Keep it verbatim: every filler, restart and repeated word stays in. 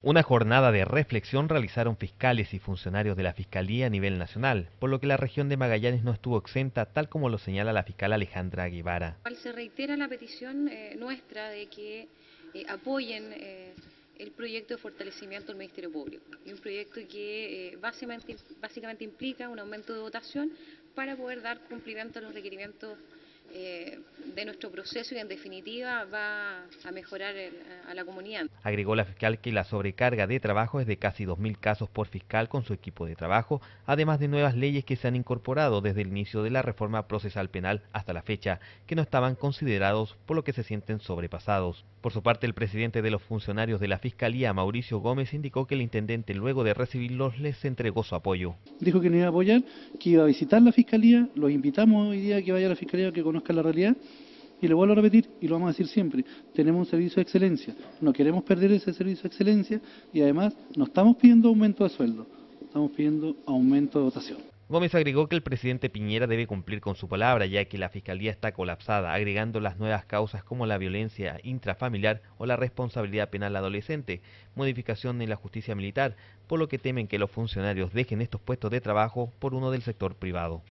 Una jornada de reflexión realizaron fiscales y funcionarios de la Fiscalía a nivel nacional, por lo que la región de Magallanes no estuvo exenta, tal como lo señala la fiscal Alejandra Guevara. Se reitera la petición eh, nuestra de que eh, apoyen eh, el proyecto de fortalecimiento del Ministerio Público. Y un proyecto que eh, básicamente, básicamente implica un aumento de dotación para poder dar cumplimiento a los requerimientos eh, de nuestro proceso y en definitiva va a mejorar el, a la comunidad. Agregó la fiscal que la sobrecarga de trabajo es de casi dos mil casos por fiscal con su equipo de trabajo, además de nuevas leyes que se han incorporado desde el inicio de la reforma procesal penal hasta la fecha, que no estaban considerados, por lo que se sienten sobrepasados. Por su parte, el presidente de los funcionarios de la Fiscalía, Mauricio Gómez, indicó que el intendente, luego de recibirlos, les entregó su apoyo. Dijo que nos iba a apoyar, que iba a visitar la Fiscalía, los invitamos hoy día a que vaya a la Fiscalía, que conozca la realidad. Y lo vuelvo a repetir, y lo vamos a decir siempre, tenemos un servicio de excelencia, no queremos perder ese servicio de excelencia y además no estamos pidiendo aumento de sueldo, estamos pidiendo aumento de dotación. Gómez agregó que el presidente Piñera debe cumplir con su palabra, ya que la Fiscalía está colapsada, agregando las nuevas causas como la violencia intrafamiliar o la responsabilidad penal adolescente, modificación en la justicia militar, por lo que temen que los funcionarios dejen estos puestos de trabajo por uno del sector privado.